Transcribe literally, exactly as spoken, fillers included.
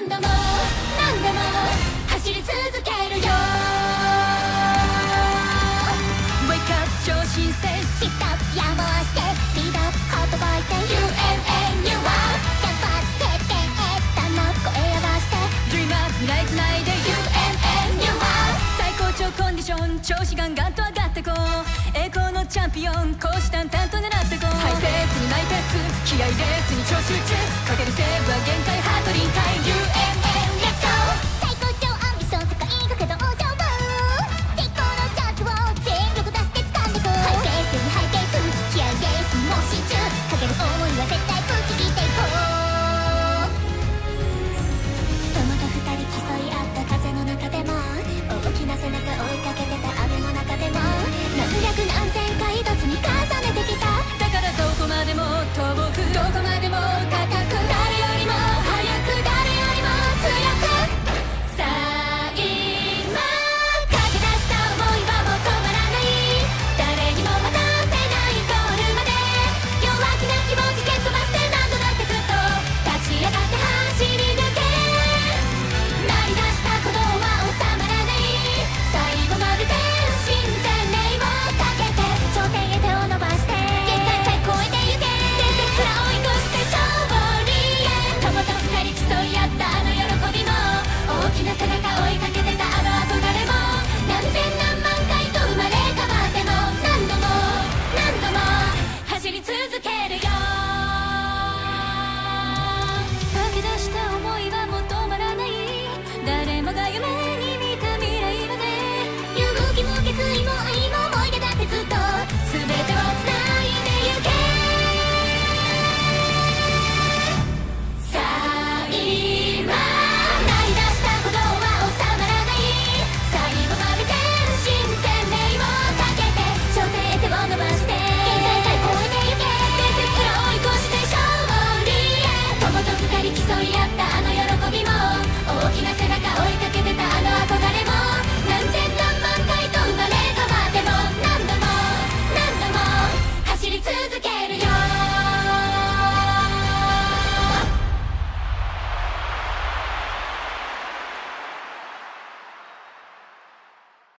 何度も何度も走り続けるよ。 Wake up 超新星 Shift up や回して Speed up ハートバイテ ユーエヌエー You are ジャンプアップてってえたの声合わせて Dream up 未来つないで ユーエヌエー You are 最高潮コンディション調子ガンガンと上がってこう栄光のチャンピオン虎視眈々と狙ってこうハイペースにマイペース気合いレースに超集中かけるせ